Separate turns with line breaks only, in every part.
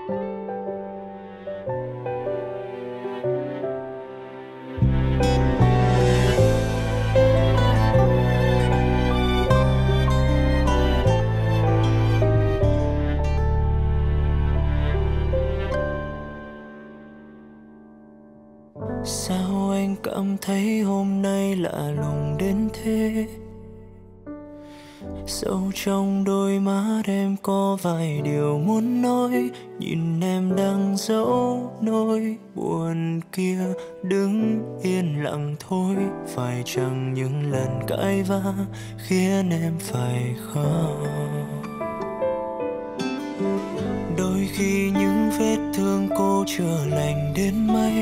Sao anh cảm thấy hôm nay lạ lùng đến thế? Sâu trong đôi mắt em có vài điều muốn nói. Nhìn em đang giấu nỗi buồn kia, đứng yên lặng thôi. Phải chăng những lần cãi vã khiến em phải khóc? Đôi khi những vết thương cô chưa lành đến mấy,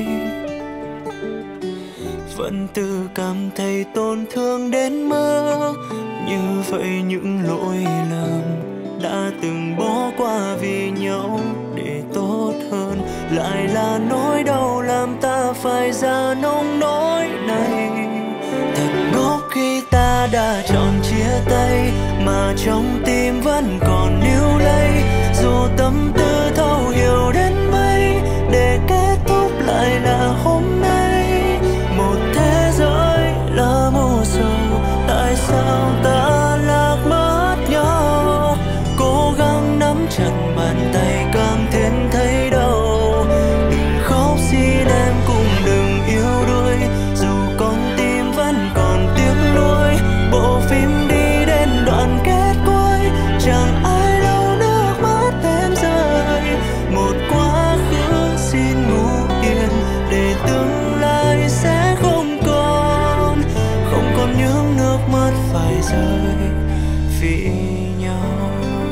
vẫn tự cảm thấy tổn thương đến mức như vậy. Những lỗi lầm đã từng bỏ qua vì nhau để tốt hơn, lại là nỗi đau làm ta phải ra nông nỗi này. Thật ngốc khi ta đã chọn chia tay, mà trong tim vẫn còn níu lấy. Dù tâm tư thấu hiểu đến mấy, để kết thúc lại là hôm nay. Một thế giới là màu sầu, tại sao ta lạc mất nhau? Cố gắng nắm chặt bàn tay càng thêm thấy đau. Đừng khóc xin em cũng đừng yếu đuối, dù con tim vẫn còn tiếc nuối. Bộ phim đi đến đoạn kết cuối, chẳng ai lau nước mắt em rơi. Một quá khứ xin ngủ yên, để tương lai sẽ không còn những nước mắt phải rơi vì nhau.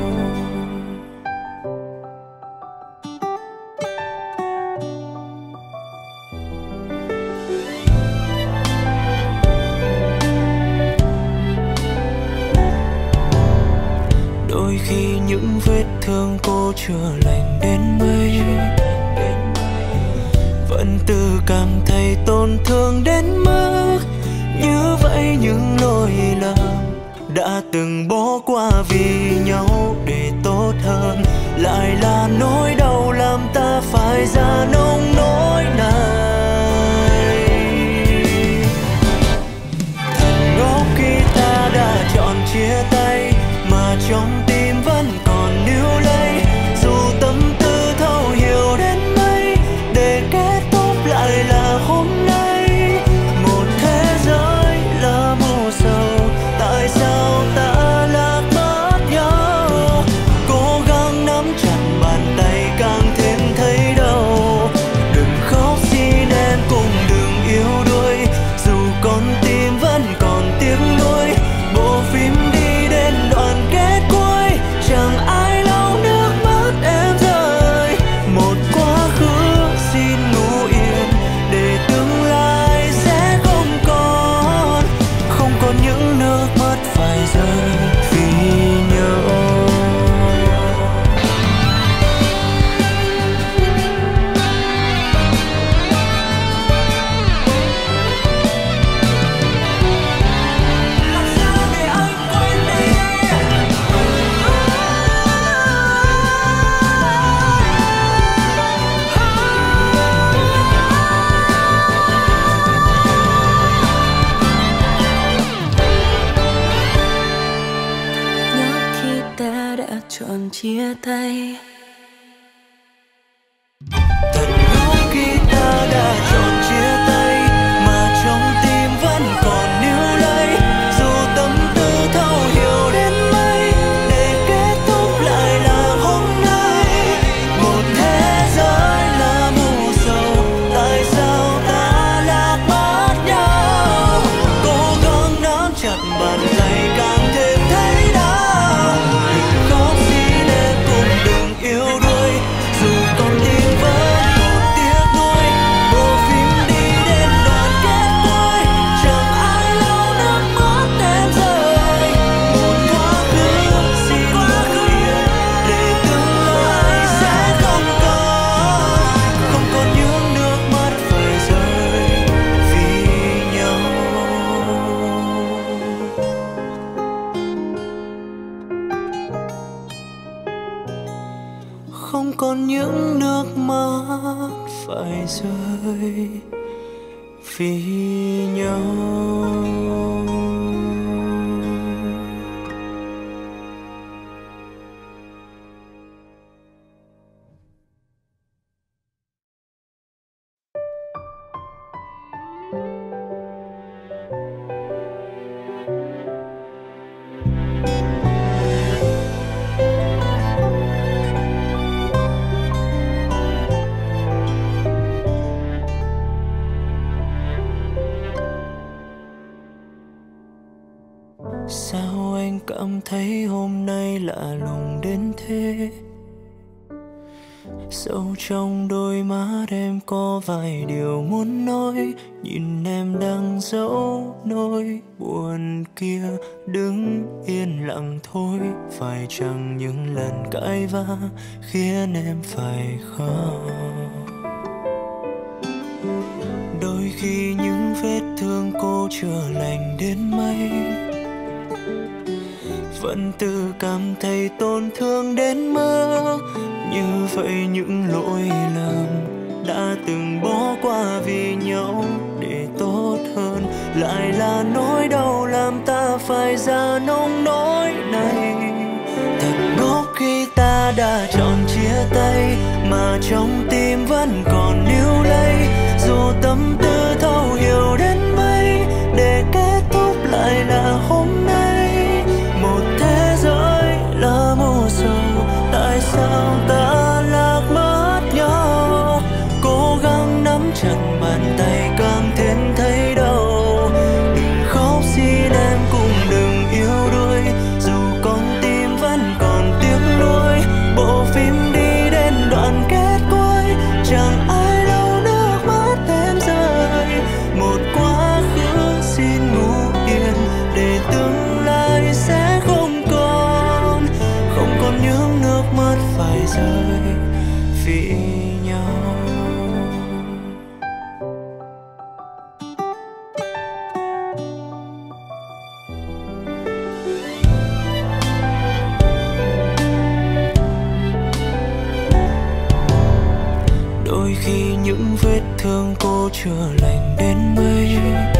Đôi khi những vết thương cô chưa lành đến mấy, vẫn tự cảm thấy tổn thương đến mức như vậy. Những lỗi lầm đã từng bỏ qua vì nhau để tốt hơn, lại là nỗi đau làm ta phải ra nông nỗi này. Thật ngốc khi ta đã chọn chia tay, mà trong tim vẫn còn níu lấy. Dù tâm tư thấu hiểu đến mấy, để kết thúc lại là hôm nay. Một thế giới là màu sầu, tại sao ta lạc mất nhau? Cố gắng nắm chặt bàn tay càng thêm thấy đau. Đừng khóc xin em cũng đừng yếu đuối, dù con tim vẫn còn tiếc nuối. Bộ phim đi đến đoạn kết cuối, chẳng ai lau nước mắt em rơi. Một quá khứ xin ngủ yên, để tương lai sẽ không còn những nước mắt phải rơi vì nhau. Làm sao để anh quên đi? Ngốc khi ta đã chọn chia tay. Thật ngốc khi ta đã chọn chia tay, mà trong tim vẫn còn níu lấy. Dù tâm tư thấu hiểu đến mấy, để kết thúc lại là hôm nay. Một thế giới là mù sầu, tại sao ta lạc mất nhau? Cố gắng nắm chặt bàn tay càng thêm thấy đau. Đừng khóc xin em cũng đừng không còn những nước mắt phải rơi vì nhau. Sao anh cảm thấy hôm nay lạ lùng đến thế? Sâu trong đôi mắt em có vài điều muốn nói. Nhìn em đang giấu nỗi buồn kia, đứng yên lặng thôi. Phải chăng những lần cãi vã khiến em phải khóc? Đôi khi những vết thương cô chưa lành đến mấy, vẫn tự cảm thấy tổn thương đến mức như vậy. Những lỗi lầm đã từng bỏ qua vì nhau để tốt hơn, lại là nỗi đau làm ta phải ra nông nỗi này. Thật ngốc khi ta đã chọn chia tay, mà trong tim vẫn còn níu lấy. Dù tâm tư thấu hiểu đến mấy, để kết thúc lại là hôm nay. Một thế giới là mù sầu, tại sao ta lạc mất nhau? Cố gắng nắm chặt bàn tay càng thêm thấy đau. Đừng khóc xin em cũng đừng yếu đuối, dù con tim vẫn còn tiếc nuối. Bộ phim đi đến đoạn kết cuối, chẳng ai lau nước mắt em rơi. Một quá khứ xin ngủ yên, để tương lai sẽ không còn những nước mắt phải rơi vì nhau. Đôi khi những vết thương cô chưa lành đến mấy,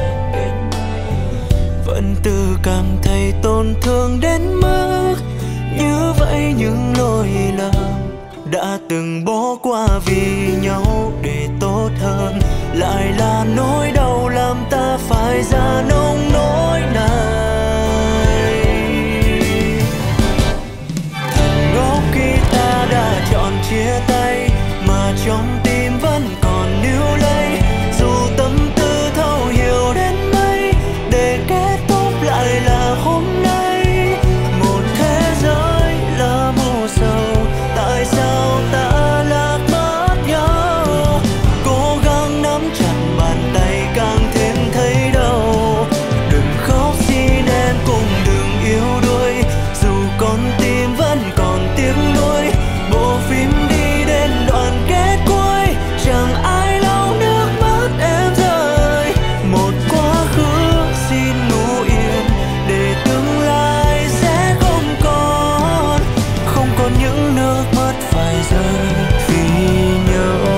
vẫn tự cảm thấy tổn thương đến mức như vậy. Những lỗi lầm đã từng bỏ qua vì nhau để tốt hơn, lại là nỗi đau làm ta phải ra nông nỗi này. Thật ngốc khi ta đã chọn chia tay, mà trong tim vẫn còn níu lấy. Dù tâm tư thấu hiểu đến mấy, để kết thúc lại là hôm nay. Một thế giới là mù sầu, tại sao ta lạc mất nhau? Cố gắng nắm chặt bàn tay càng thêm thấy đau. Đừng khóc xin em cũng đừng yếu đuối, dù con tim vẫn còn tiếc nuối. Bộ phim đi đến đoạn kết cuối, chẳng ai lau nước mắt em rơi. Một quá khứ xin ngủ yên, để tương lai sẽ không còn những nước mắt phải rơi vì nhau.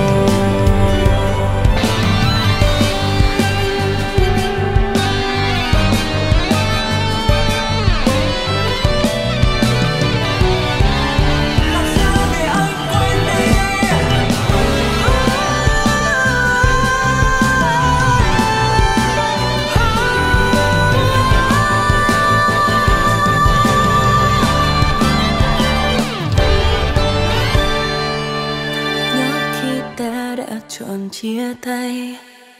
Làm sao để anh quên đi? Nhớ khi ta đã chọn chia tay.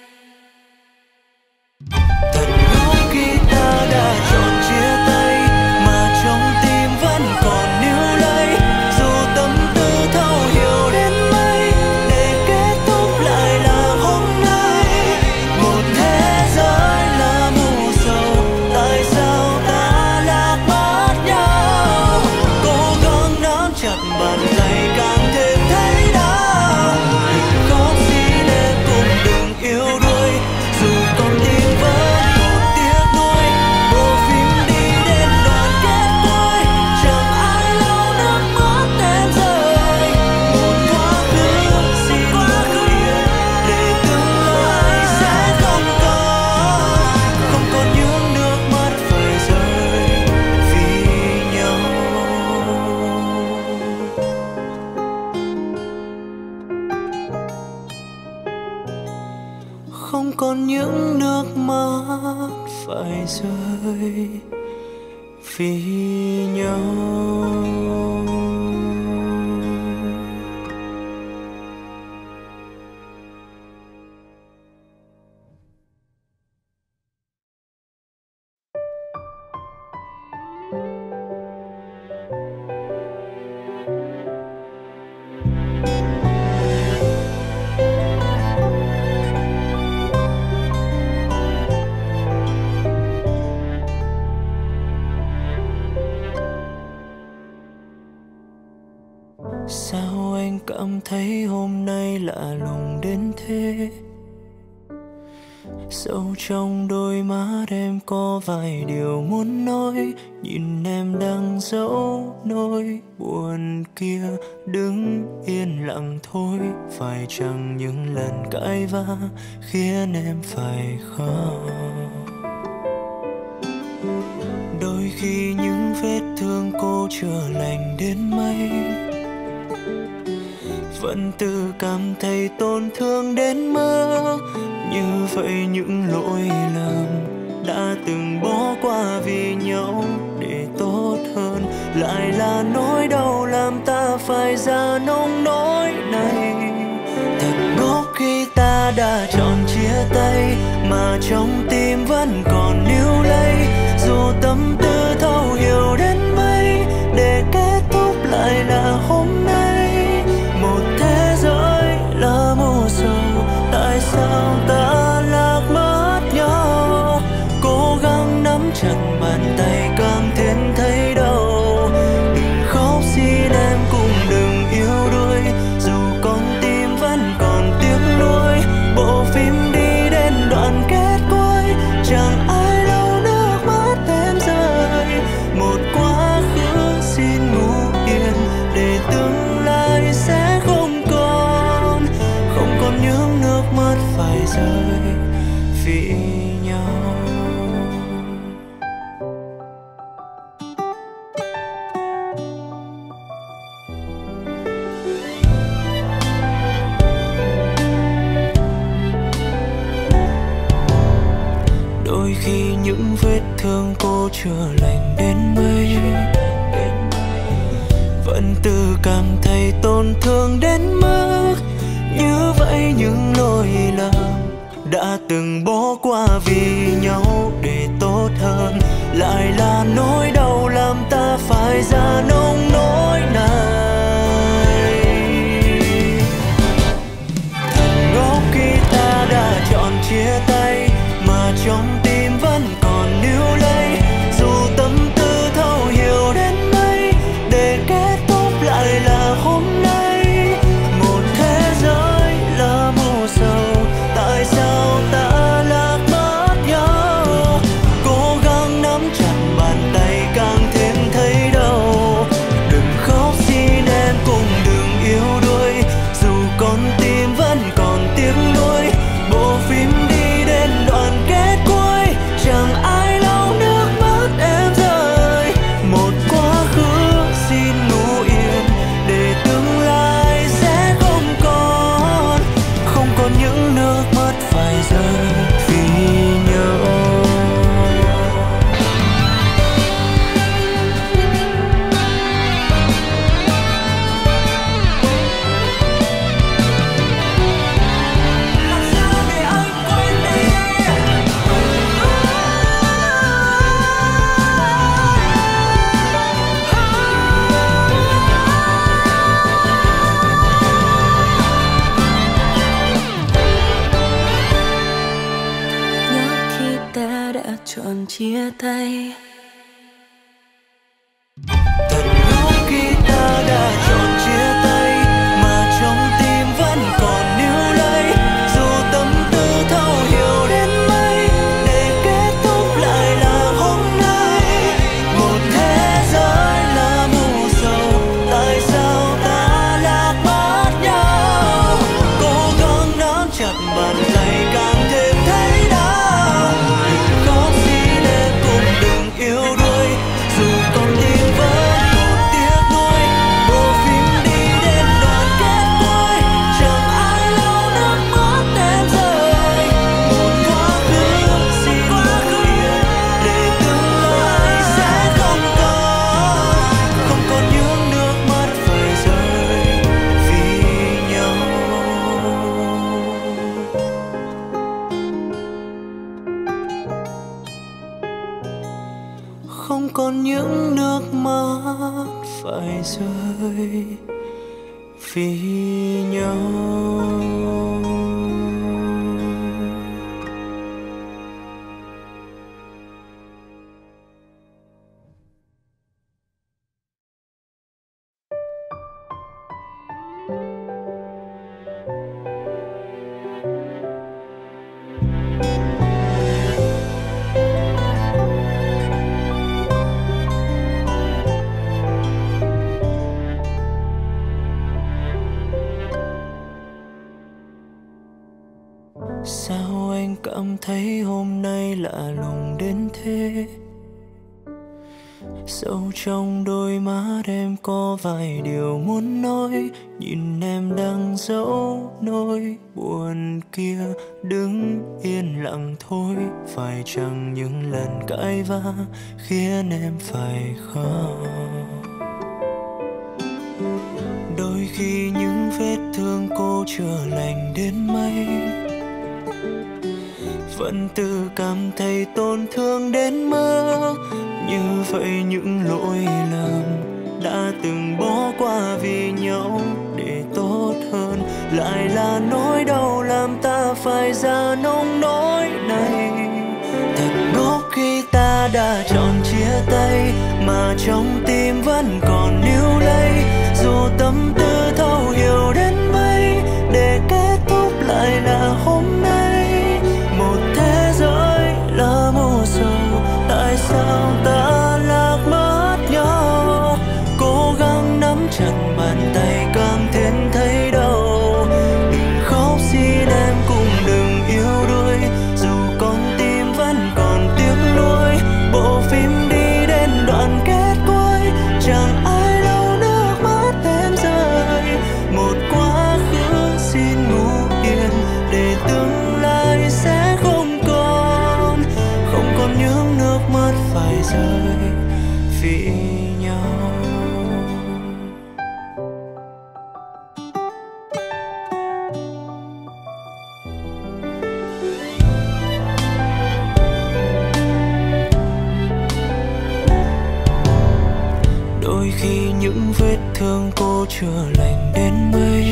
Thật ngốc khi ta đã chọn chia tay, mà trong tim vẫn còn níu lấy. Dù tâm tư thấu hiểu đến mấy, để kết thúc lại là hôm nay. Một thế giới là mù sầu, tại sao ta lạc mất nhau? Cố gắng nắm chặt bàn tay càng thêm thấy đau. Đừng khóc xin em cũng đừng yếu đuối, dù con tim vẫn còn tiếc nuối. Bộ phim đi đến đoạn kết cuối, chẳng ai lau nước mắt em rơi. còn những nước mắt phải rơi vì nhau. Sao anh cảm thấy hôm nay lạ lùng đến thế? Sâu trong đôi mắt em có vài điều muốn nói. Nhìn em đang giấu nỗi buồn kia, đứng yên lặng thôi. Phải chăng những lần cãi vã khiến em phải khóc? Đôi khi những vết thương cô chưa lành đến mấy, vẫn tự cảm thấy tổn thương đến mức như vậy. Những lỗi lầm đã từng bỏ qua vì nhau để tốt hơn, lại là nỗi đau làm ta phải ra nông nỗi này. Thật ngốc khi ta đã chọn chia tay, mà trong tim vẫn còn níu lấy. Dù tâm tư thấu hiểu đến mấy, để kết thúc lại là hôm nay. Một thế giới là mù sầu, tại sao ta lạc mất nhau? Cố gắng nắm chặt bàn tay càng thêm thấy đau. Đừng khóc xin em cũng đừng yếu đuối, dù con tim vẫn còn tiếc nuối. Bộ phim đi đến đoạn kết cuối, chẳng ai lau nước mắt em rơi. Một quá khứ xin ngủ yên, để tương lai sẽ không còn những nước mắt phải rơi vì nhau. Đôi khi những vết thương cô chưa lành đến mấy, vẫn tự cảm thấy tổn thương đến mức như vậy. Những lỗi lầm đã từng bỏ qua vì nhau để tốt hơn, lại là nỗi đau làm ta phải ra nông nỗi này. Thật ngốc khi ta đã chọn chia tay, mà trong tim vẫn còn níu lấy. Dù tâm tư thấu hiểu đến mấy, để kết thúc lại là hôm nay. Một thế giới là mù sầu, tại sao ta lạc mất nhau? Cố gắng nắm chặt bàn tay càng thêm thấy đau. rơi vì nhau. Sao anh cảm thấy hôm nay lạ lùng đến thế? Sâu trong đôi mắt em có vài điều muốn nói. Nhìn em đang giấu nỗi buồn kia, đứng yên lặng thôi. Phải chăng những lần cãi vã khiến em phải khóc? Đôi khi những vết thương cô chưa lành đến mấy, vẫn tự cảm thấy tổn thương đến mức như vậy. Những lỗi lầm đã từng bỏ qua vì nhau để tốt hơn, lại là nỗi đau làm ta phải ra nông nỗi này. Thật ngốc khi ta đã chọn chia tay, mà trong tim vẫn còn níu lấy. Dù tâm tư thấu hiểu đến mấy, để kết thúc lại là hôm nay. Một thế giới là màu sầu, tại sao ta lạc mất nhau? Cố gắng nắm chặt bàn tay càng thêm thấy đau. Đừng khóc xin em cũng đừng yếu đuối, dù con tim vẫn còn tiếc nuối. Bộ phim đi đến đoạn kết cuối, chẳng ai lau nước mắt em rơi. Một quá khứ xin ngủ yên, để tương lai sẽ không còn những nước mắt phải rơi vì nhau. Đôi khi những vết thương cô chưa lành đến mấy,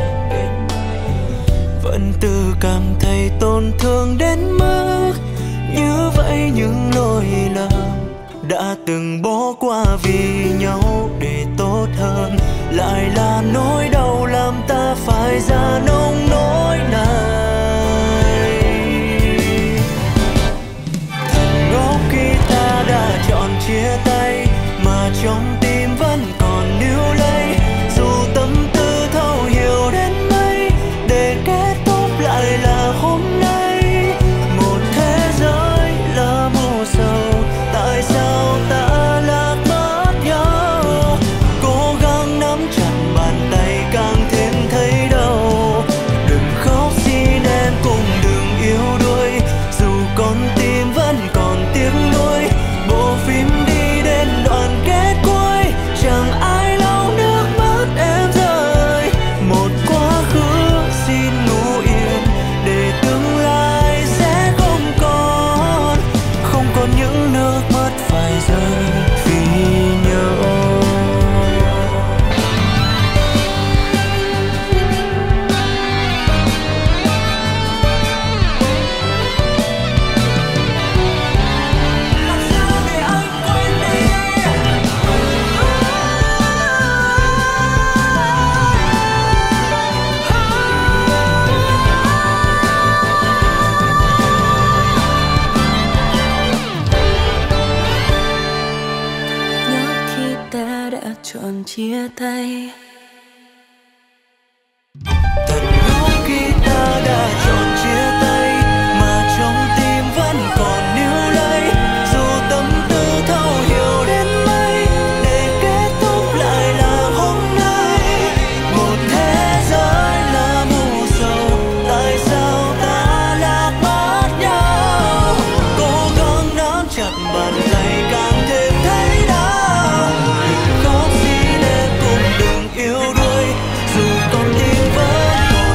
vẫn tự cảm thấy tổn thương đến mức như vậy. Những lỗi lầm đã từng bỏ qua vì nhau để tốt hơn, lại là nỗi đau làm ta phải ra nông nỗi này. Thật ngốc khi ta đã chọn chia tay, mà trong tim vẫn còn níu lấy. Dù tâm tư thấu hiểu đến mấy, để kết thúc lại là hôm nay. Một thế giới là màu sầu, tại sao ta lạc mất nhau? Cố gắng nắm chặt bàn tay càng thêm thấy đau. Đừng khóc xin em cũng đừng yếu đuối, dù con tim vẫn còn tiếc nuối. Bộ phim đi đến đoạn kết cuối, chẳng ai lau nước mắt em rơi. Một quá khứ xin ngủ yên, để tương lai sẽ không còn những nước mắt phải rơi vì nhau. Chọn chia tay. Thật ngốc khi ta đã chọn chia tay, mà trong tim vẫn còn níu lấy. Dù tâm tư thấu hiểu đến mấy, để kết thúc lại là hôm nay. Một thế giới là mù sầu, tại sao ta lạc mất nhau? Cố gắng nắm chặt bàn tay càng thêm thấy đau. Đừng khóc xin em cũng đừng yếu đuối, dù con tim vẫn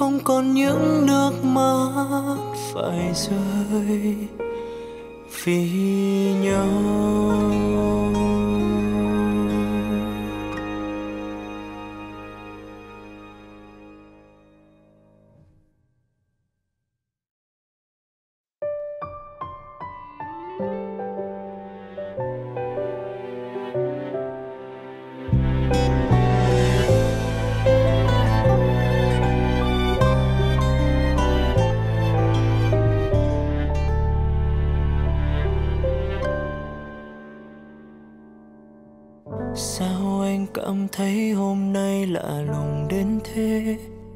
không còn những nước mắt phải rơi vì nhau. Sao anh cảm thấy hôm nay lạ lùng đến thế?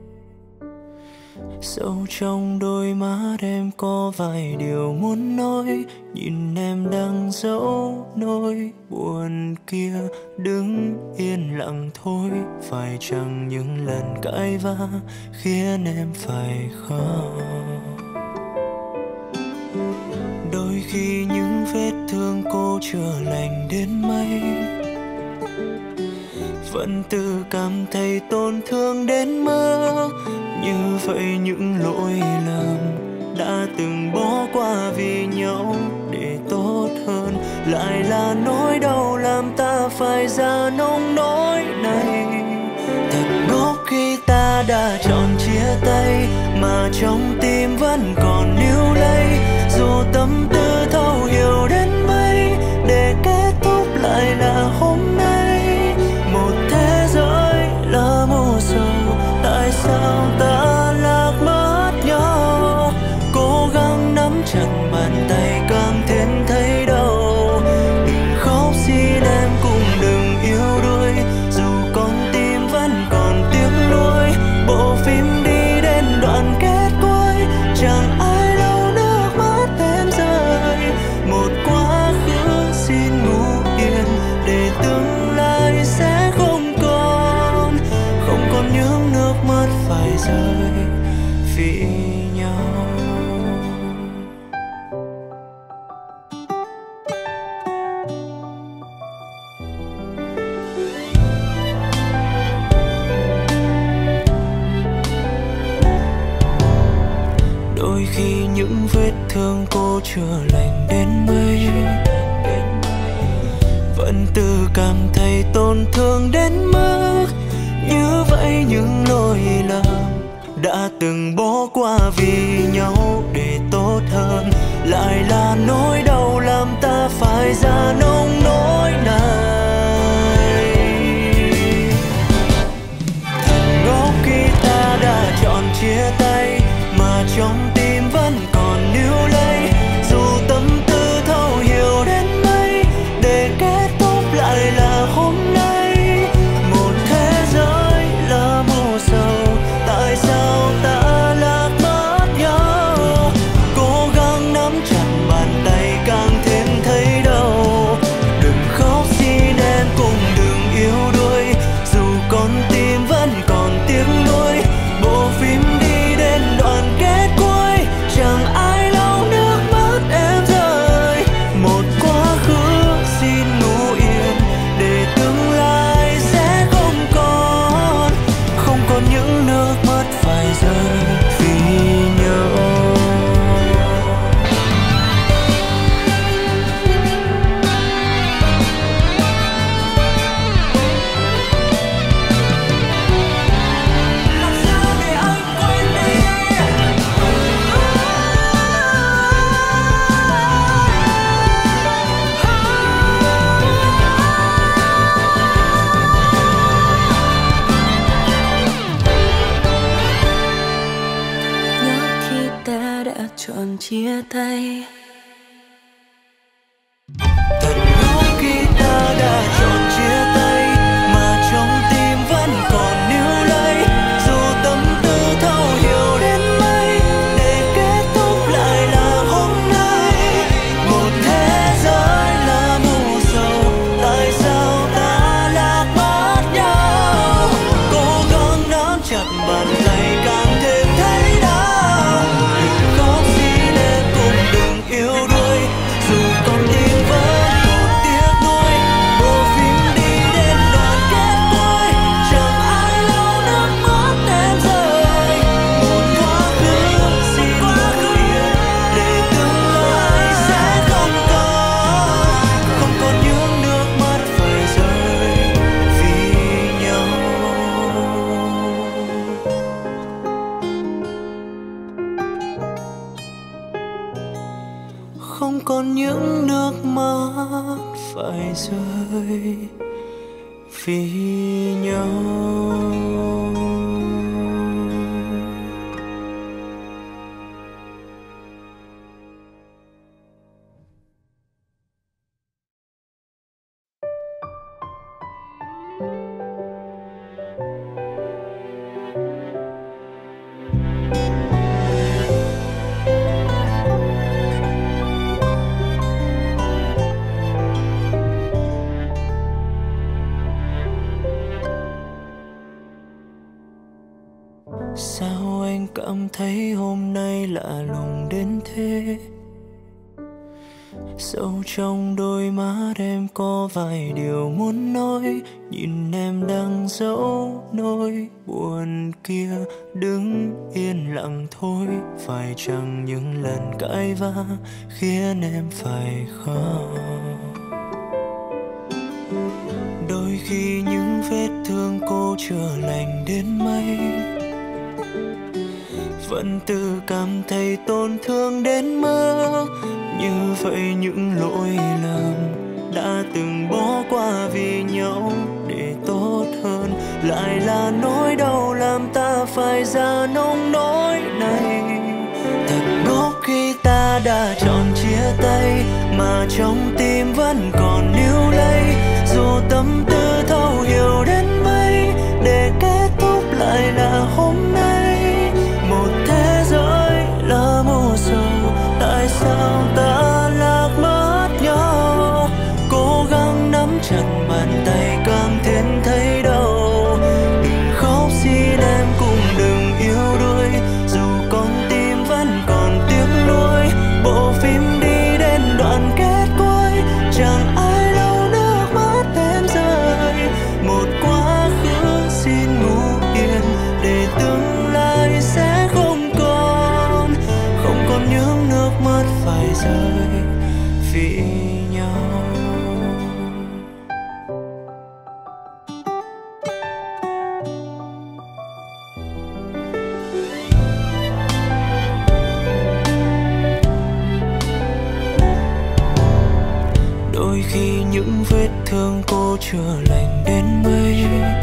Sâu trong đôi mắt em có vài điều muốn nói. Nhìn em đang giấu nỗi buồn kia, đứng yên lặng thôi. Phải chăng những lần cãi vã khiến em phải khóc? Đôi khi những vết thương cô chưa lành đến mấy, vẫn tự cảm thấy tổn thương đến mức như vậy. Những lỗi lầm đã từng bỏ qua vì nhau để tốt hơn, lại là nỗi đau làm ta phải ra nông nỗi này. Thật ngốc khi ta đã chọn chia tay, mà trong tim vẫn còn níu lấy. Dù tâm tư thấu hiểu đến mấy, để kết thúc lại là hôm nay. Một thế giới là mù sầu, tại sao ta lạc mất nhau? Cố gắng nắm chặt bàn tay càng thêm thấy đau. Đừng khóc xin em cũng đừng yếu đuối, dù con tim vẫn còn tiếc nuối. Bộ phim đi đến đoạn kết cuối, chẳng ai lau nước mắt em rơi. Một quá khứ xin ngủ yên, để tương lai sẽ không còn những nước mắt phải rơi vì nhau. Đôi khi những vết thương cô chưa lành đến mấy, vẫn tự cảm thấy tổn thương đến mức như vậy. Những lỗi lầm đã từng bỏ qua vì nhau để tốt hơn, lại là nỗi đau làm ta phải ra nông nỗi này. Thật ngốc khi ta đã chọn chia tay, mà trong tim vẫn còn níu lấy. Dù tâm tư thấu hiểu đến mấy, để kết thúc lại là hôm nay. Một thế giới là mù sầu, tại sao ta lạc mất nhau? Cố gắng nắm chặt bàn tay càng thêm thấy đau. Đừng khóc xin em cũng đừng yếu đuối, dù con tim vẫn còn tiếc nuối. Bộ phim đi đến đoạn kết cuối, chẳng ai lau nước mắt em rơi. Một quá khứ xin ngủ yên, để tương lai sẽ không còn những nước mắt phải rơi vì nhau. Làm sao để anh quên đi? Nhớ khi ta đã chọn chia tay. Thật ngốc khi ta đã chọn chia tay, mà trong tim vẫn còn níu lấy. Dù tâm tư thấu hiểu đến mấy, để kết thúc lại là hôm nay. Một thế giới là mù sầu, tại sao ta lạc mất nhau? Cố gắng nắm chặt bàn tay càng thêm thấy đau. Đừng khóc xin em cũng đừng yêu còn những nước mắt phải rơi vì nhau. Sao anh cảm thấy hôm nay lạ lùng đến thế? Sâu trong đôi mắt em có vài điều muốn nói. Nhìn em đang giấu nỗi buồn kia, đứng yên lặng thôi. Phải chăng những lần cãi vã khiến em phải khóc? Đôi khi những vết thương cô chưa lành đến mấy, vẫn tự cảm thấy tổn thương đến mức như vậy. Những lỗi lầm đã từng bỏ qua vì nhau để tốt hơn, lại là nỗi đau làm ta phải ra nông nỗi này. Thật ngốc khi ta đã chọn chia tay, mà trong tim vẫn còn níu lấy. Dù tâm tư thấu hiểu đến mấy, để kết thúc lại là hôm nay. Một thế giới là mù sầu, tại sao ta lạc mất nhau? Cố gắng nắm chặt bàn tay càng thêm thấy đau. Đừng khóc xin em cũng đừng yếu đuối, dù con tim vẫn còn tiếc nuối. Bộ phim đi đến đoạn kết cuối, chẳng ai lau nước mắt em rơi. Một quá khứ xin ngủ yên, để tương lai sẽ không còn những nước mắt phải rơi vì nhau. Đôi khi những vết thương cô chưa lành đến mấy,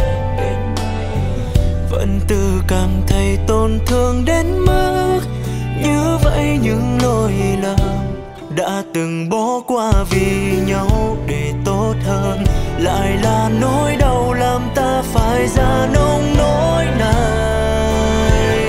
vẫn tự cảm thấy tổn thương đến mức như vậy. Những lỗi lầm đã từng bỏ qua vì nhau để tốt hơn, lại là nỗi đau làm ta phải ra nông nỗi này.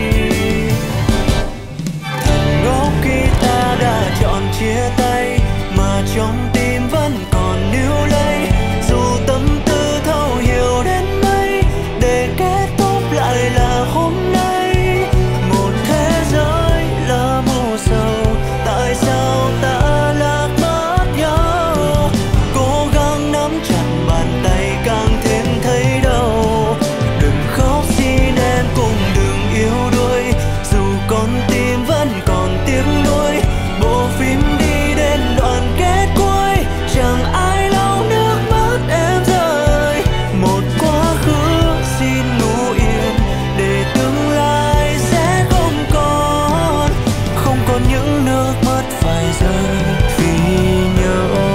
Thật ngốc khi ta đã chọn chia tay, mà trong tim vẫn còn níu lấy. Dù tâm tư thấu hiểu đến mấy, để kết thúc lại là hôm nay. Một thế giới là mù sầu, tại sao ta lạc mất nhau? Cố gắng nắm chặt bàn tay càng thêm thấy đau. Đừng khóc xin em cũng đừng yếu đuối, dù con tim vẫn còn tiếc nuối. Bộ phim đi đến đoạn kết cuối, chẳng ai lau nước mắt em rơi. Một quá khứ xin ngủ yên, để tương lai sẽ không còn những nước mắt phải rơi vì nhau.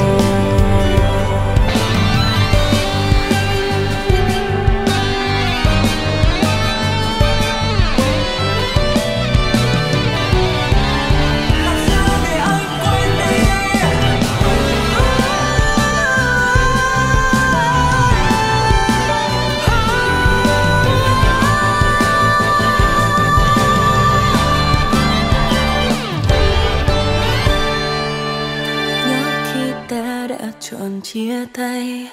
Chọn chia tay.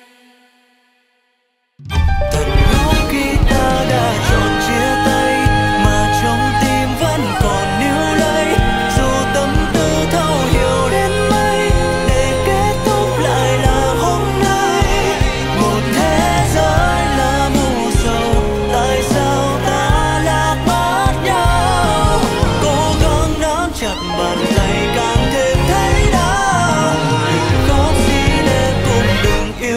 Thật ngốc khi ta đã chọn chia tay, mà trong tim vẫn còn níu lấy. Dù tâm tư thấu hiểu đến mấy, để kết thúc lại là hôm nay. Một thế giới là mù sầu, tại sao ta lạc mất nhau? Cố gắng nắm chặt bàn tay càng thêm thấy đau. Đừng khóc xin em cũng đừng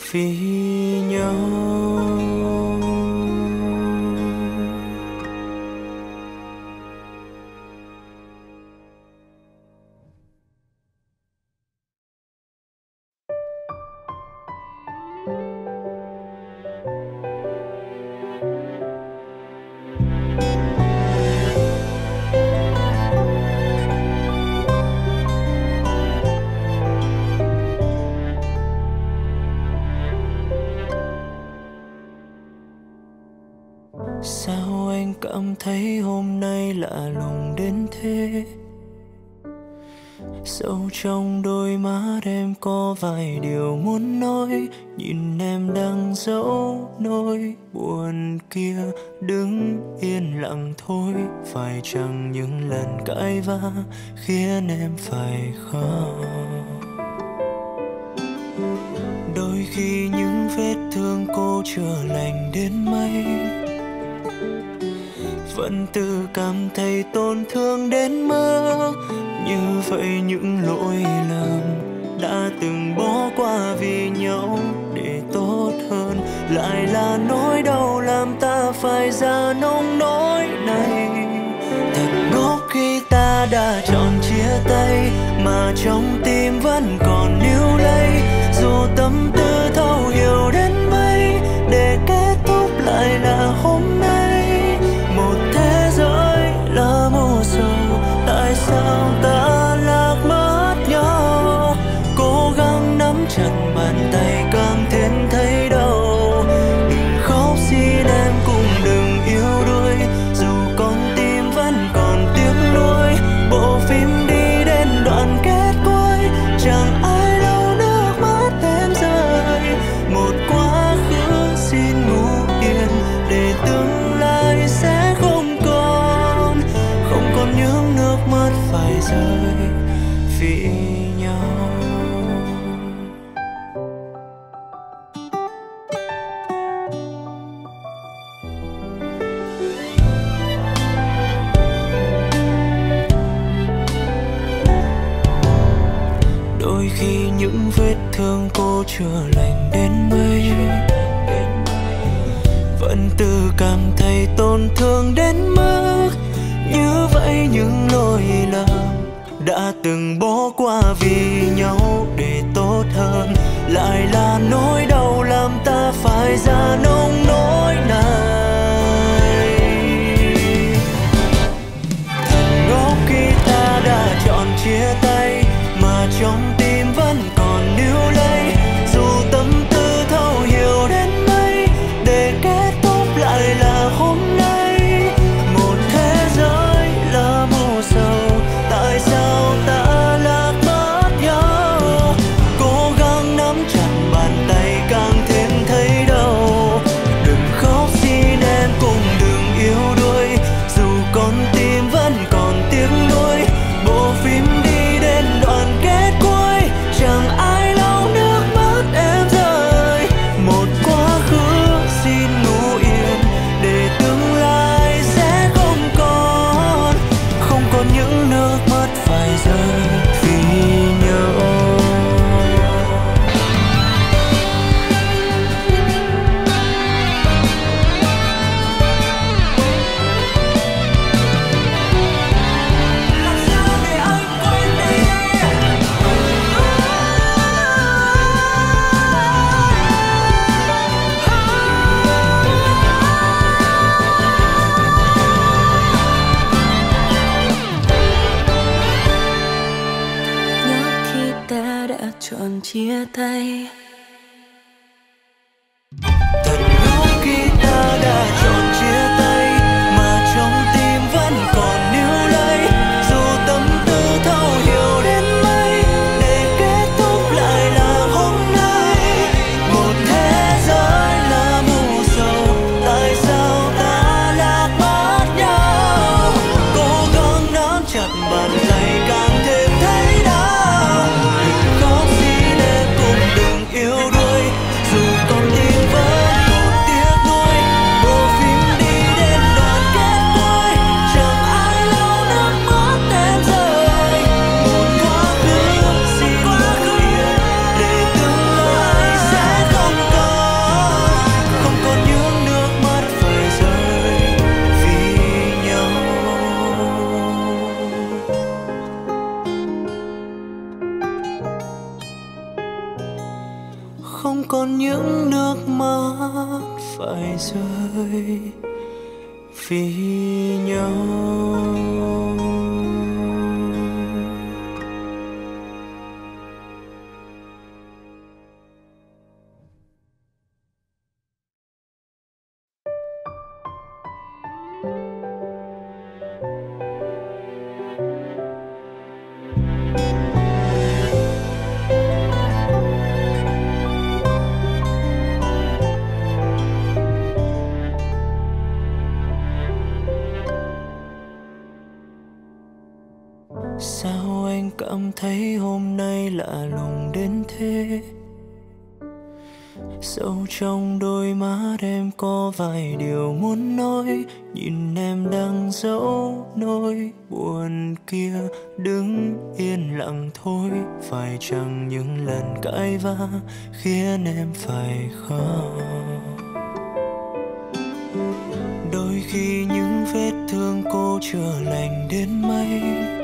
vì nhau. Sao anh cảm thấy hôm nay lạ lùng đến thế? Sâu trong đôi mắt em có vài điều muốn nói. Nhìn em đang giấu nỗi buồn kia, đứng yên lặng thôi. Phải chăng những lần cãi vã khiến em phải khóc? Đôi khi những vết thương cô chưa lành đến mấy, vẫn tự cảm thấy tổn thương đến mức như vậy. Những lỗi lầm đã từng bỏ qua vì nhau để tốt hơn, lại là nỗi đau làm ta phải ra nông nỗi này. Thật ngốc khi ta đã chọn chia tay, mà trong tim vẫn còn níu lấy. Dù tâm tư thấu hiểu đến mấy, để kết thúc lại là hôm nay. Một thế giới là màu sầu, tại sao ta lạc mất nhau? Cố gắng nắm chặt bàn tay càng thêm thấy đau. Đừng khóc xin em cũng đừng yếu đuối, dù con tim vẫn còn tiếc nuối. Bộ phim đi đến đoạn kết cuối, chẳng ai lau nước mắt em rơi. Một quá khứ xin ngủ yên, để tương lai sẽ không còn những nước mắt phải rơi vì nhau. Đôi khi những vết thương cô chưa lành đến mấy, vẫn tự cảm thấy tổn thương đến mức như vậy. Những lỗi lầm đã từng bỏ qua vì nhau để tốt hơn, lại là nỗi đau làm ta phải ra nông nỗi này. Thật ngốc khi ta đã chọn chia tay, mà trong tim vẫn còn níu lấy. Dù tâm tư thấu hiểu đến mấy, để kết thúc lại là hôm nay. Một thế giới là màu sầu, tại sao ta lạc mất nhau? Cố gắng nắm chặt bàn tay càng thêm thấy đau. còn những nước mắt phải rơi vì nhau. Sao anh cảm thấy hôm nay lạ lùng đến thế? Sâu trong đôi mắt em có vài điều muốn nói. Nhìn em đang giấu nỗi buồn kia, đứng yên lặng thôi. Phải chăng những lần cãi vã khiến em phải khóc? Đôi khi những vết thương cô chưa lành đến mấy,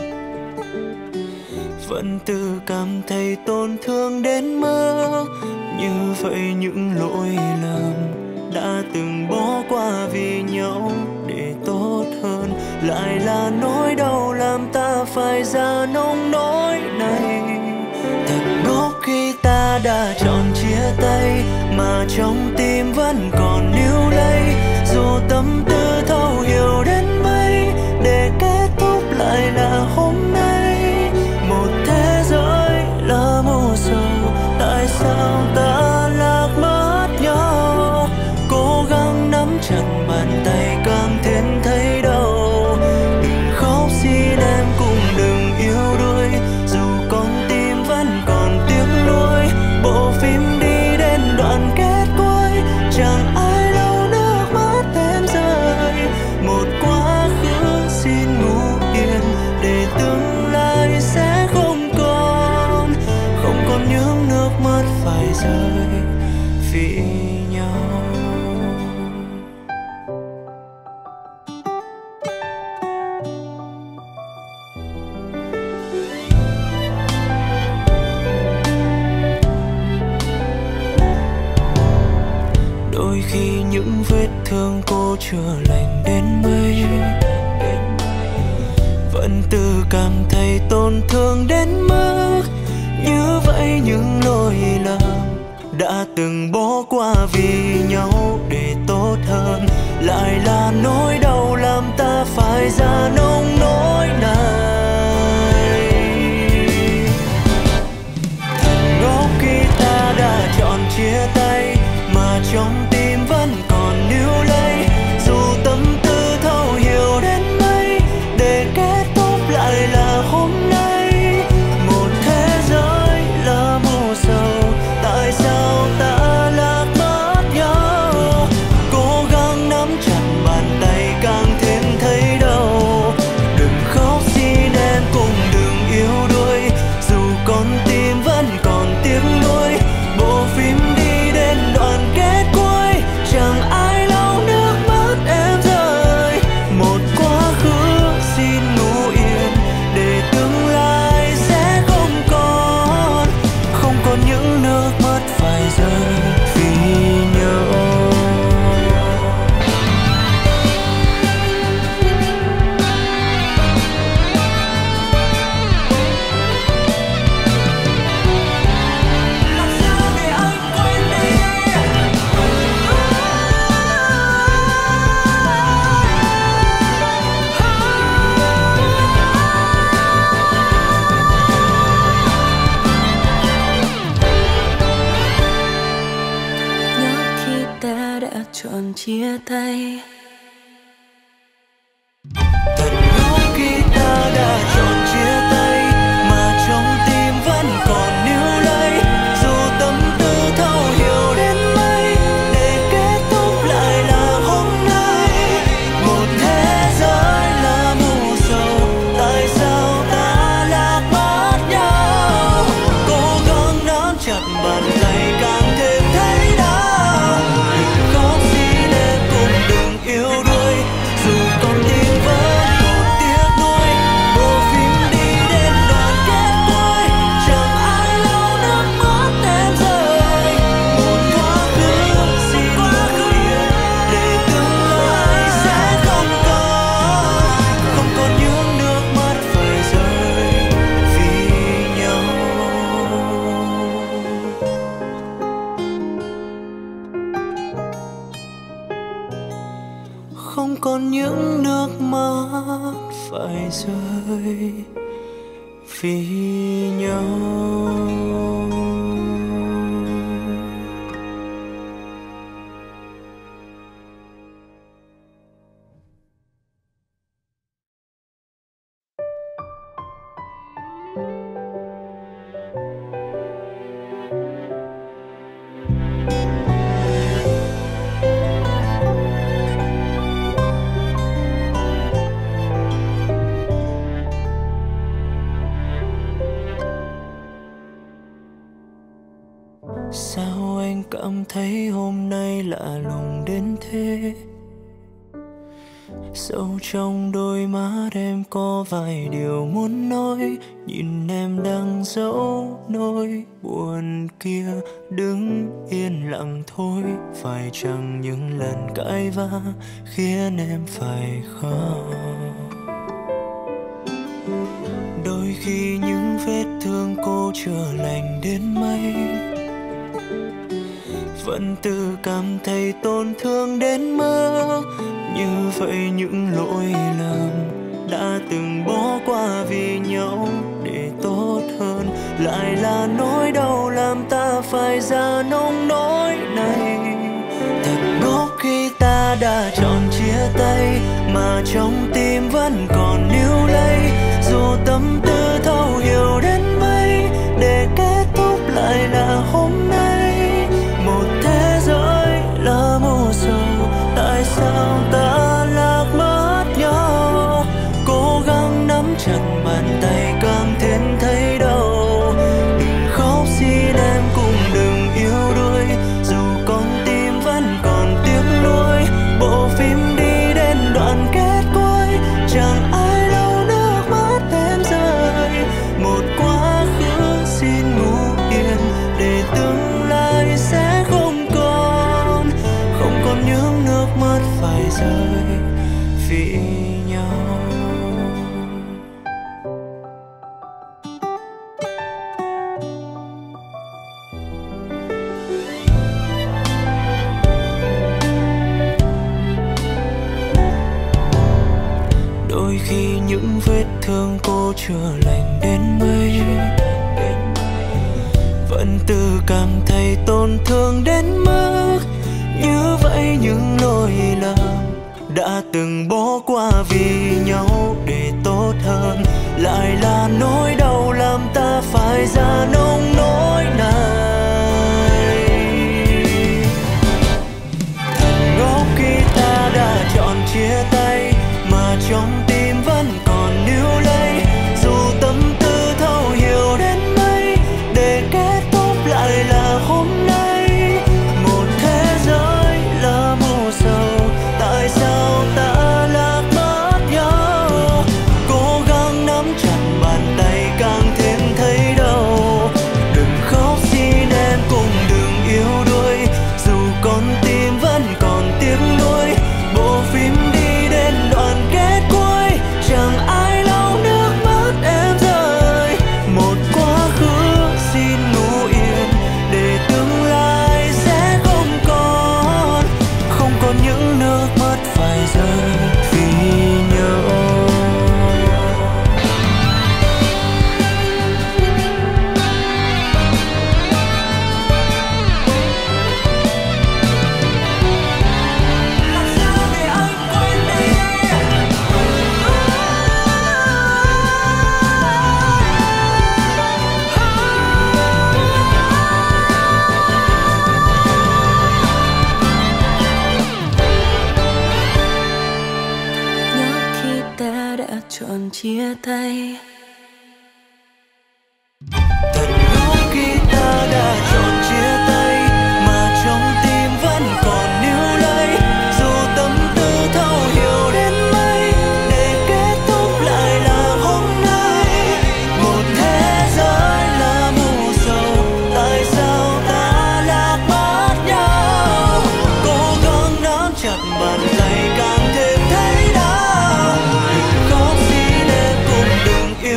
vẫn tự cảm thấy tổn thương đến mức như vậy. Những lỗi lầm đã từng bỏ qua vì nhau để tốt hơn, lại là nỗi đau làm ta phải ra nông nỗi này. Thật ngốc khi ta đã chọn chia tay, mà trong tim vẫn còn níu lấy. Dù tâm tư thấu hiểu đến mấy, để kết thúc lại là hôm nay. Một thế giới là mù sầu, tại sao ta lạc mất nhau? Cố gắng nắm chặt bàn tay càng thêm thấy đau. Đừng khóc xin em cũng đừng yếu đuối, dù con tim vẫn còn tiếc nuối. Bộ phim đi đến đoạn kết cuối, chẳng ai lau nước mắt em rơi. Một quá khứ xin ngủ yên, để tương lai sẽ không còn những nước mắt phải rơi vì nhau. Đôi khi những vết thương cô chưa lành đến mấy, vẫn tự cảm thấy tổn thương đến mức như vậy. Những lỗi lầm đã từng bỏ qua vì nhau để tốt hơn, lại là nỗi đau làm ta phải ra nông nỗi này. Thật ngốc khi ta đã chọn chia tay, mà trong tim vẫn còn níu lấy. Dù tâm tư thấu hiểu đến mấy, để kết thúc lại là hôm nay. Một thế giới là mù sầu, tại sao ta lạc mất nhau? Cố gắng nắm chặt bàn tay càng thêm thấy đau. Đừng khóc xin em cũng đừng yếu đuối, dù con tim vẫn còn tiếc nuối. Bộ phim đi đến đoạn kết cuối, chẳng ai lau nước mắt em rơi. Một quá khứ xin ngủ yên, để tương lai sẽ không còn những nước mắt phải rơi vì nhau. Làm sao để anh quên đi? Nhớ khi ta đã chọn chia tay. Thật ngốc khi ta đã chọn chia tay, mà trong tim vẫn còn níu lấy. Dù tâm tư thấu hiểu đến mấy, để kết thúc lại là hôm nay. Một thế giới là mù sầu, tại sao ta lạc mất nhau? Cố gắng nắm chặt bàn tay càng thêm thấy đau. Đừng khóc xin em cũng đừng yêu không còn những nước mắt phải rơi vì nhau. Sao anh cảm thấy hôm nay lạ lùng đến thế? Sâu trong đôi mắt em có vài điều muốn nói. Nhìn em đang giấu nỗi buồn kia, đứng yên lặng thôi. Phải chăng những lần cãi vã khiến em phải khóc? Đôi khi những vết thương cô chưa lành đến mấy, vẫn tự cảm thấy tổn thương đến mức như vậy. Những lỗi lầm đã từng bỏ qua vì nhau để tốt hơn, lại là nỗi đau làm ta phải ra nông nỗi này. Thật ngốc khi ta đã chọn chia tay, mà trong tim vẫn còn níu lấy. Dù tâm tư thấu hiểu đến mấy, để kết thúc lại là hôm nay. Một thế giới là mù sầu, tại sao ta lạc mất nhau? Cố gắng nắm chặt bàn tay càng thêm thấy đau. Đừng khóc xin em cũng đừng yếu đuối, dù con tim vẫn còn tiếc nuối. Bộ phim đi đến đoạn kết cuối, chẳng ai lau nước mắt em rơi. Một quá khứ xin ngủ yên, để tương lai sẽ không còn những nước mắt phải rơi vì nhau. Đôi khi những vết thương cô chưa lành đến mấy, vẫn tự cảm thấy tổn thương đến mức như vậy. Những lỗi lầm đã từng bỏ qua vì nhau để tốt hơn, lại là nỗi đau làm ta phải ra nông nỗi này. Thật ngốc khi ta đã chọn chia tay, mà trong tim vẫn còn níu lấy. Dù tâm tư thấu hiểu đến mấy, để kết thúc lại là hôm nay. Một thế giới là mù sầu, tại sao ta lạc mất nhau? Cố gắng nắm chặt bàn tay càng thêm thấy đau. Đừng khóc xin em cũng đừng yếu đuối, dù con tim vẫn còn tiếc nuối. Bộ phim đi đến đoạn kết cuối, chẳng ai lau nước mắt em rơi. Một quá khứ xin ngủ yên, để tương lai sẽ không còn những nước mắt phải rơi vì nhau. Chọn chia tay. Thật ngốc khi ta đã chọn chia tay, mà trong tim vẫn còn níu lấy. Dù tâm tư thấu hiểu đến mấy, để kết thúc lại là hôm nay. Một thế giới là mù sầu, tại sao ta lạc mất nhau? Cố gắng nắm chặt bàn tay càng thêm thấy đau. Đừng khóc xin em cũng đừng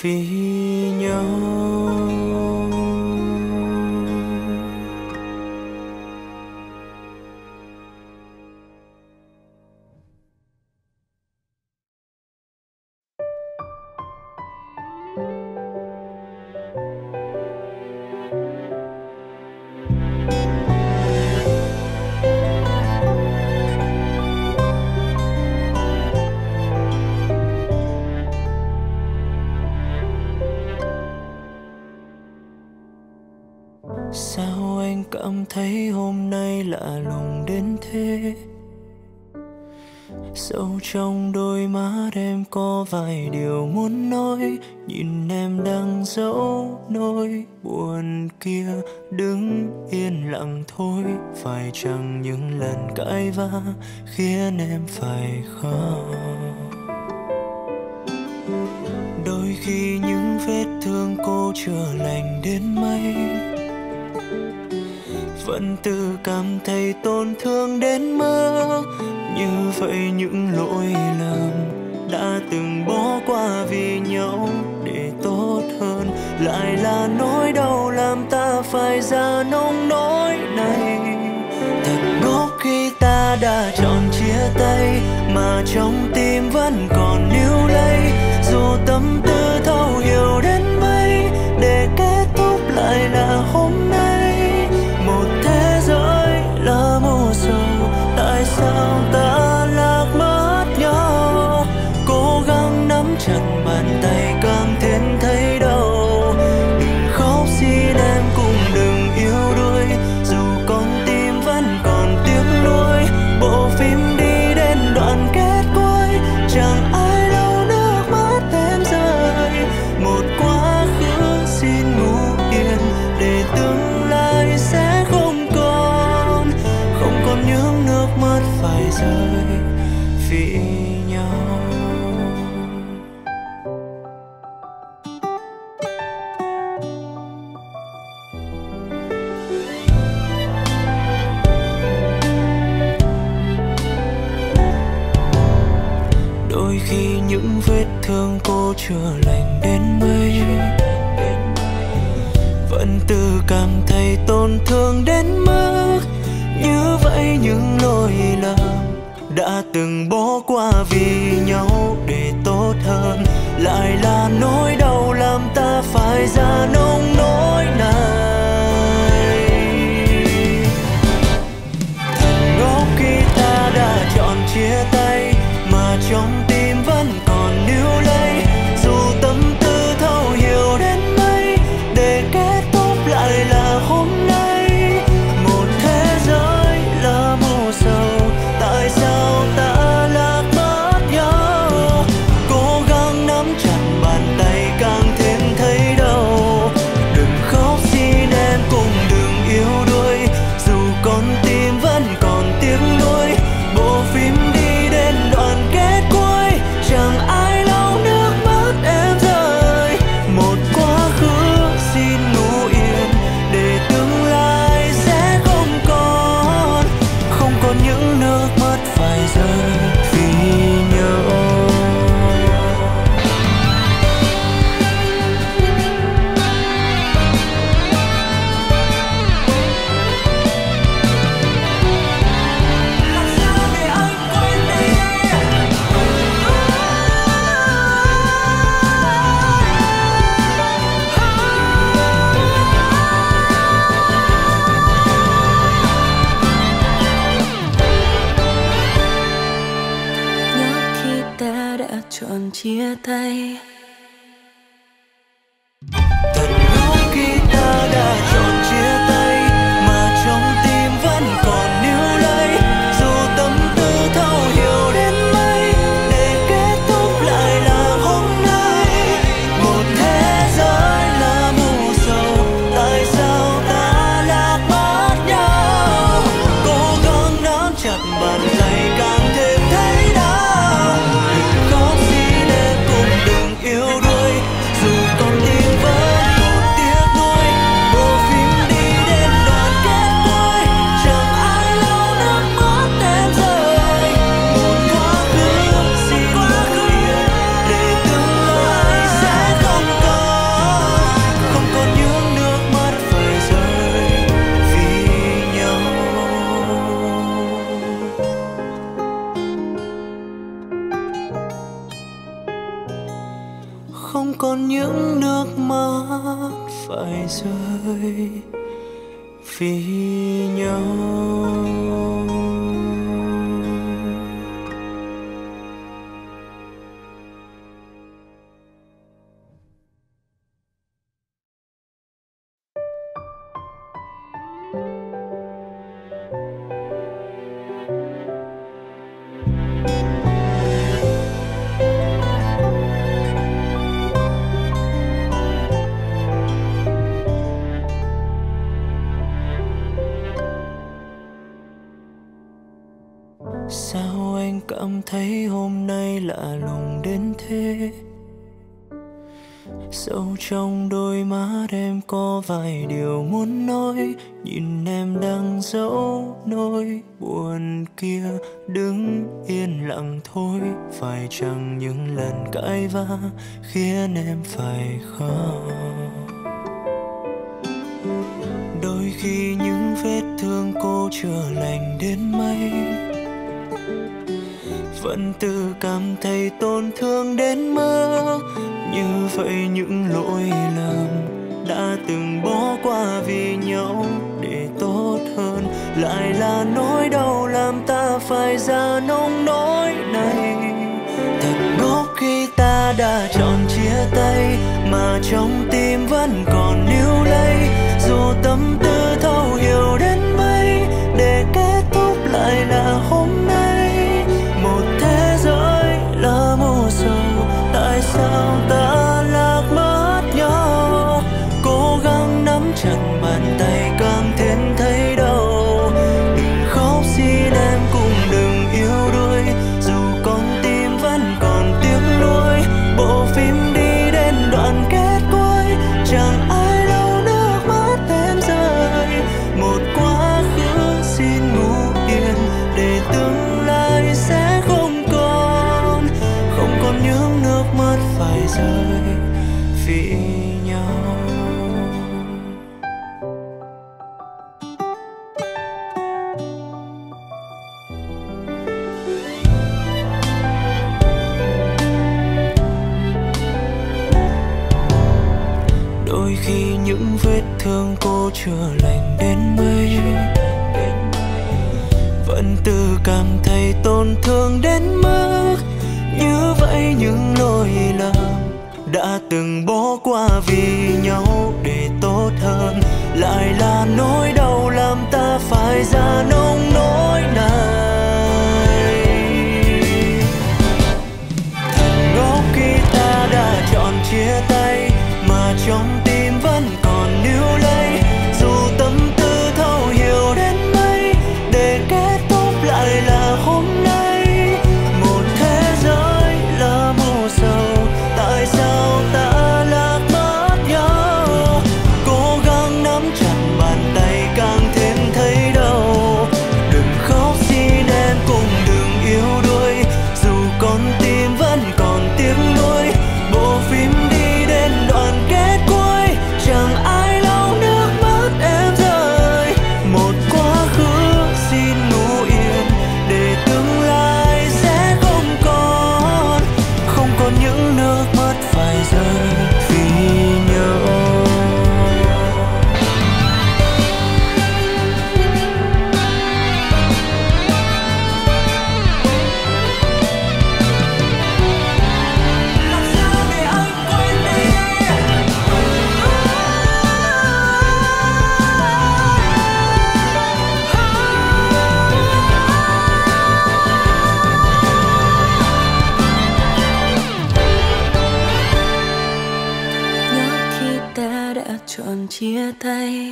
vì nhau. Sao anh cảm thấy hôm nay lạ lùng đến thế? Sâu trong đôi mắt em có vài điều muốn nói. Nhìn em đang giấu nỗi buồn kia, đứng yên lặng thôi. Phải chăng những lần cãi vã khiến em phải khóc? Đôi khi những vết thương cô chưa lành đến mấy, vẫn tự cảm thấy tổn thương đến mức như vậy. Những lỗi lầm đã từng bỏ qua vì nhau để tốt hơn, lại là nỗi đau làm ta phải ra nông nỗi này. Thật ngốc khi ta đã chọn chia tay, mà trong tim vẫn còn níu lấy. Dù tâm tư thấu hiểu đến mấy, để kết thúc lại là hôm nay. Một thế giới là màu sầu, tại sao ta lạc mất nhau? Cố gắng nắm chặt bàn tay càng thêm thấy đau. Đừng khóc xin em cũng đừng yếu đuối, dù con tim vẫn còn tiếc nuối. Bộ phim đi đến đoạn kết cuối, chẳng ai lau nước mắt em rơi. Một quá khứ xin ngủ yên, để tương lai sẽ không còn những nước mắt phải rơi vì nhau. Đôi khi những vết thương cô chưa lành đến mấy, vẫn tự cảm thấy tổn thương đến mức như vậy. Những lỗi lầm đã từng bỏ qua vì nhau để tốt hơn, lại là nỗi đau làm ta phải ra nông nỗi này. Thật ngốc khi ta đã chọn chia tay, mà trong tim vẫn còn níu lấy. Dù tâm tư thấu hiểu đến mấy, để kết thúc lại là hôm nay. phải rơi vì nhau. Sao anh cảm thấy hôm nay lạ lùng đến thế? Sâu trong đôi mắt em có vài điều muốn nói. Nhìn em đang giấu nỗi buồn kia, đứng yên lặng thôi. Phải chăng những lần cãi vã khiến em phải khóc? Đôi khi những vết thương cô chưa lành đến mấy, vẫn tự cảm thấy tổn thương đến mức như vậy. Những lỗi lầm đã từng bỏ qua vì nhau để tốt hơn, lại là nỗi đau làm ta phải ra nông nỗi này. Thật ngốc khi ta đã chọn chia tay, mà trong tim vẫn còn níu lấy. Dù tâm tư thấu hiểu đến mấy, để kết thúc lại là hôm nay. Một thế giới là mù sầu, tại sao ta lạc mất nhau? Cố gắng nắm chặt bàn tay càng thêm thấy đau. Đừng khóc xin em cũng đừng yếu đuối, dù con tim vẫn còn tiếc nuối. Bộ phim đi đến đoạn kết cuối, chẳng ai lau nước mắt em rơi. Một quá khứ xin ngủ yên, để tương lai sẽ không còn những nước mắt phải rơi vì nhau. Đôi khi những vết thương cô chưa lành đến mấy, vẫn tự cảm thấy tổn thương đến mức như vậy. Những lỗi lầm đã từng bỏ qua vì nhau để tốt hơn, lại là nỗi đau làm ta phải ra nông nỗi này. Thật ngốc khi ta đã chọn chia tay, mà trong tim vẫn còn níu lấy. Dù tâm tư thấu hiểu đến mấy, để kết thúc lại là hôm nay. Một thế giới là mù sầu, tại sao ta lạc mất nhau? Cố gắng nắm chặt bàn tay càng thêm thấy đau. Đừng khóc xin em cũng đừng yếu đuối, dù con tim vẫn còn tiếc nuối. Bộ phim đi đến đoạn kết cuối, chẳng ai lau nước mắt em rơi. Một quá khứ xin ngủ yên, để tương lai sẽ không còn những nước mắt phải rơi vì nhau. Làm sao để anh quên đi? Nhớ khi ta đã chọn chia tay.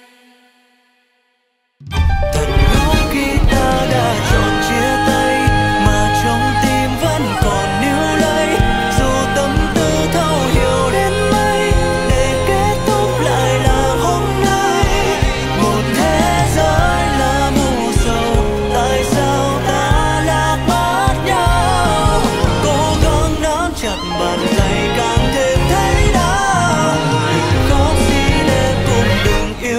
Thật ngốc khi ta đã chọn chia tay, mà trong tim vẫn còn níu lấy. Dù tâm tư thấu hiểu đến mấy, để kết thúc lại là hôm nay. Một thế giới là mù sầu, tại sao ta lạc mất nhau? Cố gắng nắm chặt bàn tay càng thêm thấy đau. Đừng khóc xin em cũng đừng yêu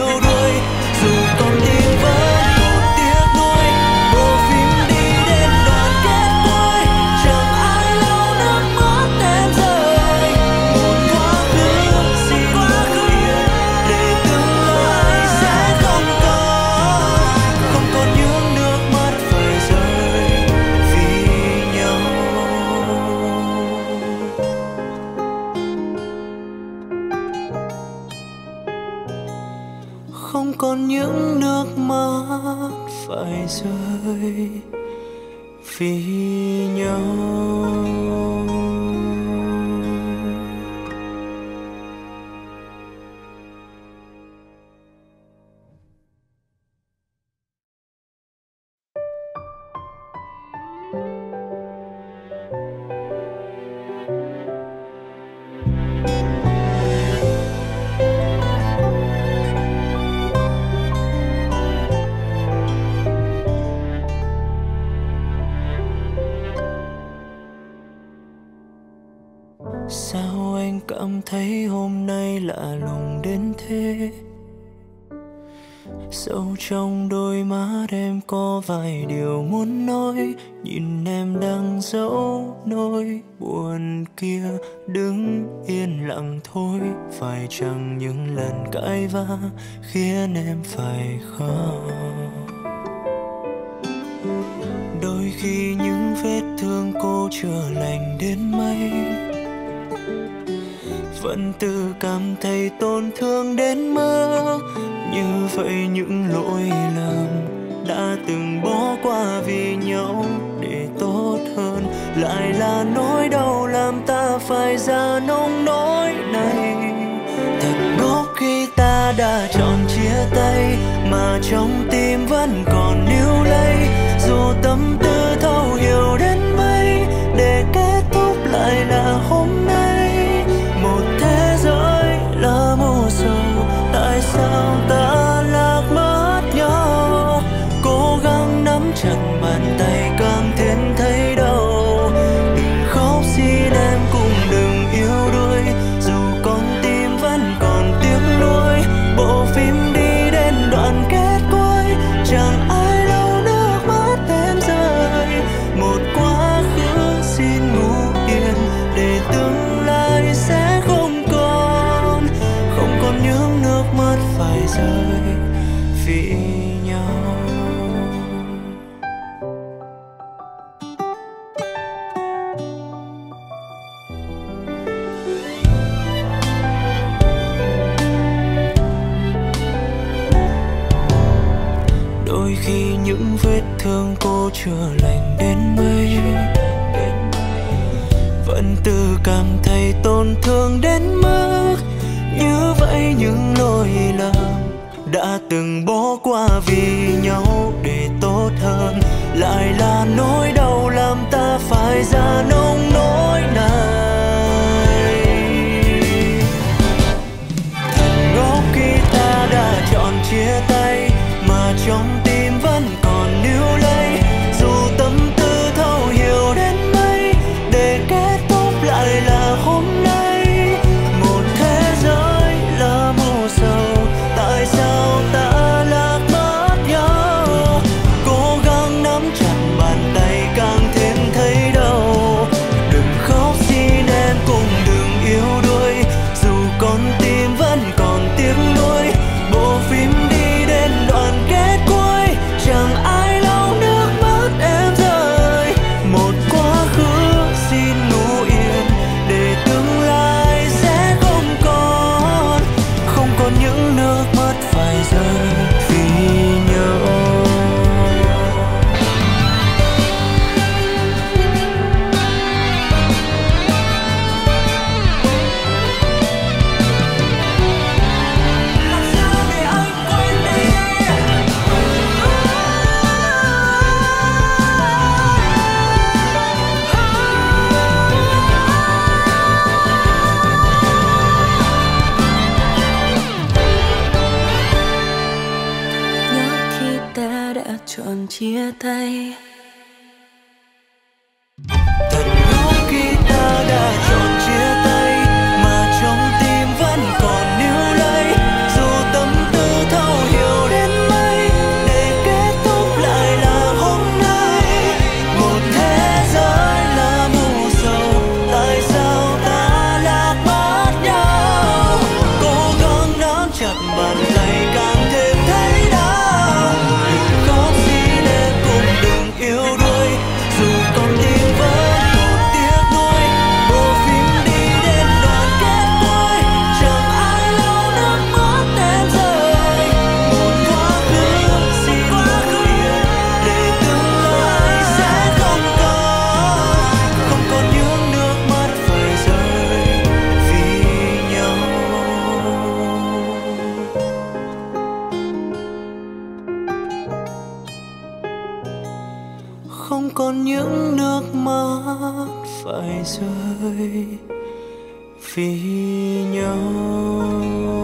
không còn những nước mắt phải rơi vì nhau. Sao anh cảm thấy hôm nay lạ lùng đến thế? Sâu trong đôi mắt em có vài điều muốn nói. Nhìn em đang giấu nỗi buồn kia, đứng yên lặng thôi. Phải chăng những lần cãi vã khiến em phải khóc? Đôi khi những vết thương cô chưa lành đến mấy, vẫn tự cảm thấy tổn thương đến mức như vậy. Những lỗi lầm đã từng bỏ qua vì nhau để tốt hơn, lại là nỗi đau làm ta phải ra nông nỗi này. Thật ngốc khi ta đã chọn chia tay, mà trong tim vẫn còn níu lấy. Dù tâm tư thấu hiểu đến mấy, để kết thúc lại là hôm nay. Một thế giới là mù sầu, tại sao ta lạc mất nhau? Cố gắng nắm chặt bàn tay càng thêm thấy đau. Đừng khóc xin em cũng đừng yếu đuối, dù con tim vẫn còn tiếc nuối. Bộ phim đi đến đoạn kết cuối, chẳng ai lau nước mắt em rơi. Một quá khứ xin ngủ yên, để tương lai sẽ không còn những nước mắt phải rơi vì nhau. Đôi khi những vết thương cô chưa lành đến mấy, vẫn tự cảm thấy tổn thương đến mức như vậy. Những lỗi lầm đã từng bỏ qua vì nhau để tốt hơn, lại là nỗi đau làm ta phải ra nông nỗi này. Thật ngốc khi ta đã chọn chia tay, mà trong tim vẫn còn níu lấy. Dù tâm tư thấu hiểu đến mấy, để kết thúc lại là hôm nay. Một thế giới là mù sầu, tại sao ta lạc mất nhau? Cố gắng nắm chặt bàn tay càng thêm thấy đau. Đừng khóc xin em cũng đừng yếu đuối, dù con tim vẫn còn tiếc nuối. Bộ phim đi đến đoạn kết cuối, chẳng ai lau nước mắt em rơi. Một quá khứ xin ngủ yên, để tương lai sẽ không còn những nước mắt phải rơi vì nhau. Làm sao để anh quên đi? Nhớ khi ta đã chọn chia tay. Thật ngốc khi ta đã chọn chia tay, mà trong tim vẫn còn níu lấy. Dù tâm tư thấu hiểu đến mấy, để kết thúc lại là hôm nay. Một thế giới là mù sầu, tại sao ta lạc mất nhau? Cố gắng nắm chặt bàn tay càng thêm thấy đau. Đừng khóc xin em cũng đừng yêu vì nhau.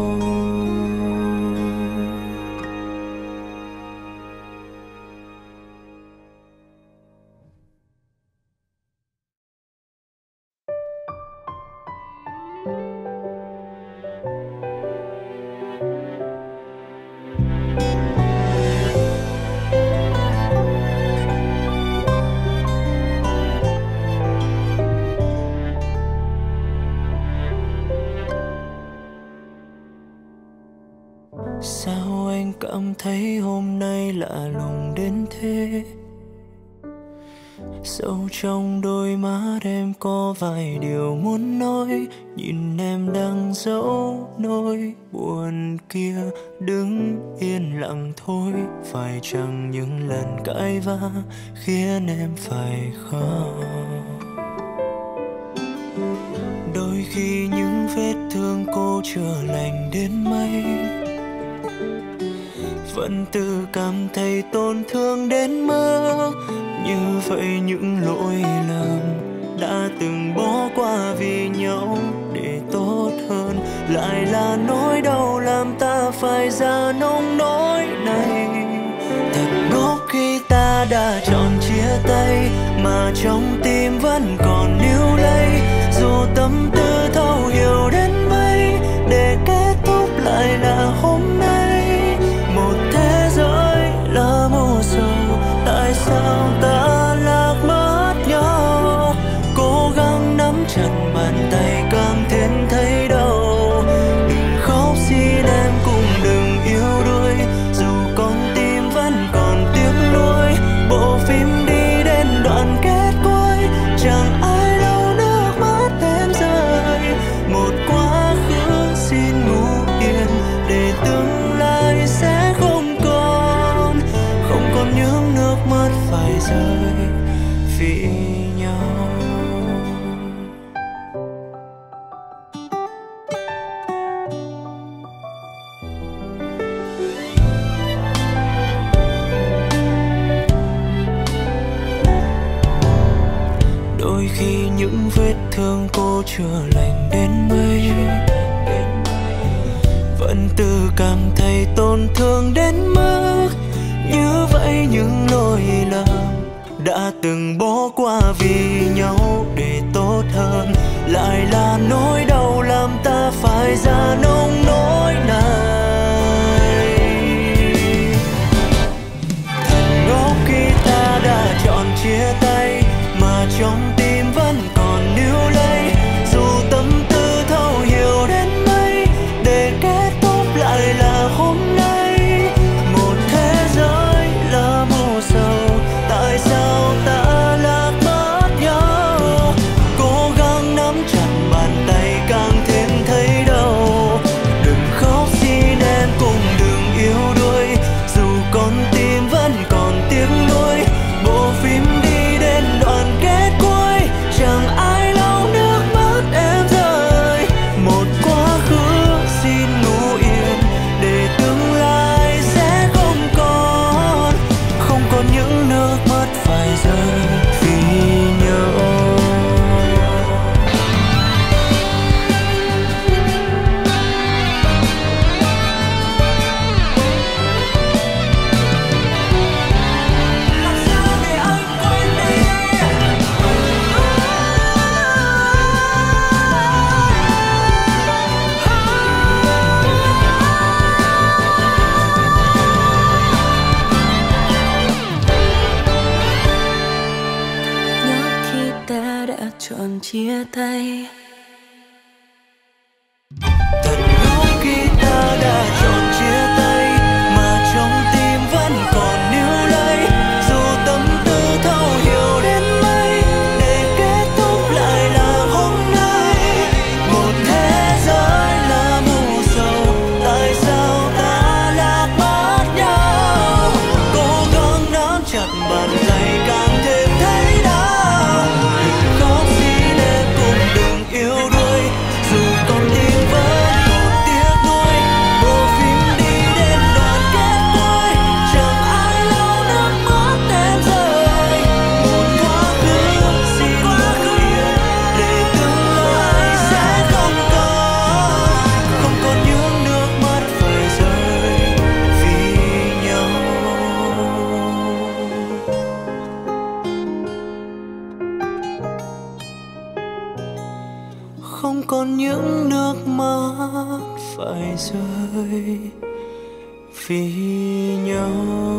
Sao anh cảm thấy hôm nay lạ lùng đến thế? Sâu trong đôi mắt em có vài điều muốn nói. Nhìn em đang giấu nỗi buồn kia, đứng yên lặng thôi. Phải chăng những lần cãi vã khiến em phải khóc? Đôi khi những vết thương cô chưa lành đến mấy, vẫn tự cảm thấy tổn thương đến mức như vậy. Những lỗi lầm đã từng bỏ qua vì nhau để tốt hơn, lại là nỗi đau làm ta phải ra nông nỗi này. Thật ngốc khi ta đã chọn chia tay, mà trong tim vẫn còn níu lấy. Dù tâm tư thấu hiểu đến mấy, để kết thúc lại là hôm nay. Một thế giới là màu sầu, tại sao ta lạc mất nhau? Cố gắng nắm chặt bàn tay càng thêm thấy đau. Đừng khóc xin em cũng đừng yếu đuối, dù con tim vẫn còn tiếc nuối. Bộ phim đi đến đoạn kết cuối, chẳng ai lau nước mắt em rơi. Một quá khứ xin ngủ yên, để tương lai sẽ không còn những nước mắt phải rơi vì nhau. Đôi khi những vết thương cô chưa lành đến mấy, vẫn tự cảm thấy tổn thương đến mức như vậy. Những lỗi lầm đã từng bỏ qua vì nhau để tốt hơn, lại là nỗi đau làm ta phải ra nông nỗi này. Thật ngốc khi ta đã chọn chia tay, mà trong tim vẫn còn níu lấy. Dù tâm tư thấu hiểu đến mấy, để kết thúc lại là hôm nay. Một thế giới là màu sầu, tại sao ta lạc mất nhau? Cố gắng nắm chặt bàn tay càng thêm thấy đau. Đừng khóc xin em cũng đừng yếu đuối, dù con tim vẫn còn tiếc nuối. Bộ phim đi đến đoạn kết cuối, chẳng ai lau nước mắt em rơi. Một quá khứ xin ngủ yên, để tương lai sẽ không còn những nước mắt phải rơi vì nhau. Làm sao để anh quên đi? Nhớ khi ta đã chọn chia tay. Thật ngốc khi ta đã chọn chia tay, mà trong tim vẫn còn níu lấy. Dù tâm tư thấu hiểu đến mấy, để kết thúc lại là hôm nay. Một thế giới là mù sầu, tại sao ta lạc mất nhau? Cố gắng nắm chặt bàn tay càng thêm thấy đau. Đừng khóc xin em cũng đừng phải rơi vì nhau.